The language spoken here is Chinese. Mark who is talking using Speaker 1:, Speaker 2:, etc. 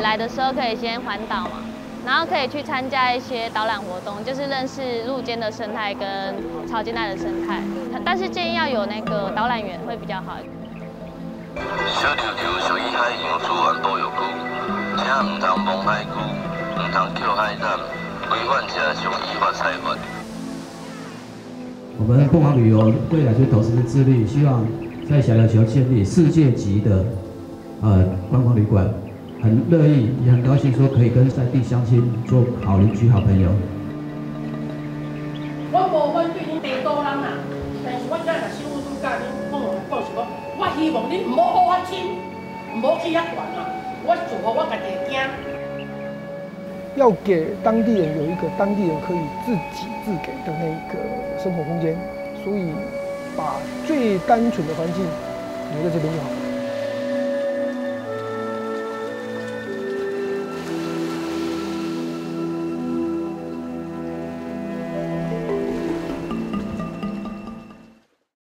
Speaker 1: 来的时候可以先环岛嘛，然后可以去参加一些导览活动，就是认识路肩的生态跟潮间带的生态。但是建议要有那个导览员会比较好。
Speaker 2: 小琉球属于海洋资源保育区，请唔通蒙海区，唔通扣海胆，违反者将依法裁罚。
Speaker 3: 我们凤凰旅游未来就投资致力，希望在小琉球建立世界级的观光旅馆，很乐意也很高兴说可以跟在地乡亲做好邻居、好朋友。
Speaker 4: 我无反对恁地多人啦，但是我今日小女主甲恁讲是讲，我希望恁唔好好发深，唔好去遐悬啦。我做好我家己会惊。
Speaker 5: 要给当地人有一个当地人可以自给自给的那个生活空间，所以把最单纯的环境留在这边就好。